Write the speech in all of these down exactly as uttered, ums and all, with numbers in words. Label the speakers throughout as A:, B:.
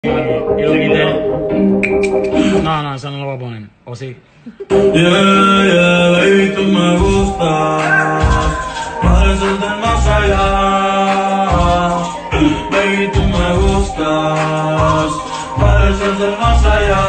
A: Y lo quité. No, no, eso no lo voy a poner. ¿O sí?
B: Yeah, yeah, baby, tú me gustas. Pareces del más allá. Baby, tú me gustas. Pareces del más allá.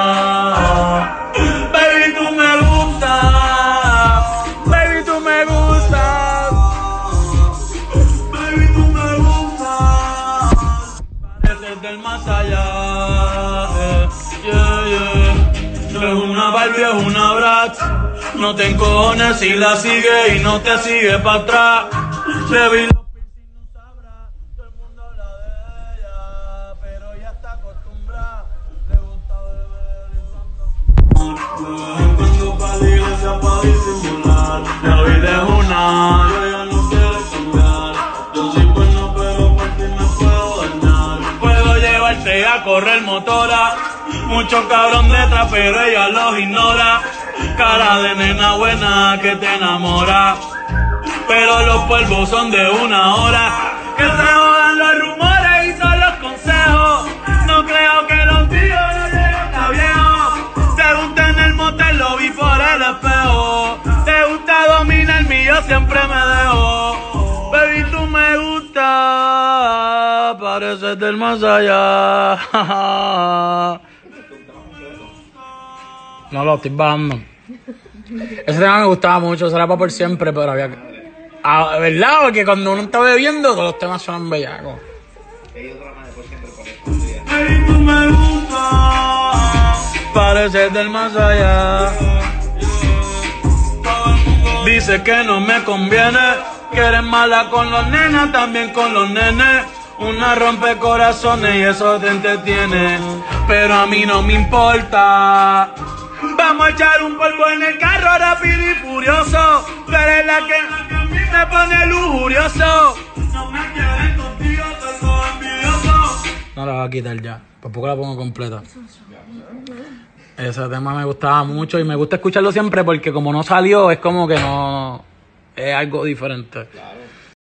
B: Baby, tú me gustas.
A: Baby, tú me gustas.
B: Baby, tú me gustas. Pareces del más allá. Yeah, yeah. No es una Barbie, es una Bratz. No te encojones si la sigue y no te sigue para atrás. Le vi los piercing, no sabrá. Todo el mundo habla de ella, pero ella está acostumbrada. Le gusta beber y cuando de vez en cuando pa' la iglesia pa' disimular. La vida es una, y ella no quiere cambiar. Yo soy bueno, pero por ti me puedo dañar. Puedo llevarte a correr motora. Mucho cabrón detrás, pero ella los ignora. Cara de nena buena que te enamora. Pero los polvos son de una hora. Que se jodan los rumores y son los consejos. No creo que los tíos no lleguen a viejo. Te gusta en el motel, lo vi por el espejo. Te gusta dominarme, yo siempre me dejo. Baby, tú me gusta. Pareces del más allá.
A: No lo estoy bajando. Ese tema me gustaba mucho, eso era para por siempre, pero había que. Ah, ¿verdad? Porque cuando uno está bebiendo, todos los temas suenan bellacos.
B: Baby, tú me gustas. Pareces del más allá. Dice que no me conviene, que eres mala con los nenas, también con los nenes. Una rompe corazones y eso te entretiene, pero a mí no me importa. Vamos a echar un polvo en el carro rápido y furioso. Tú eres la que me pone lujurioso. No me quieren contigo, todo envidioso.
A: No la voy a quitar ya, por poco la pongo completa. Ese tema me gustaba mucho y me gusta escucharlo siempre porque como no salió es como que no... es algo diferente. Claro.